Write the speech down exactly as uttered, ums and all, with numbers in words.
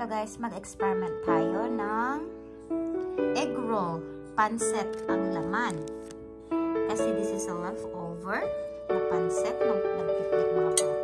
guys, mag-experiment tayo ng egg roll. Pancit ang laman. Kasi this is a leftover na pancit ng nagpiknik mga bata.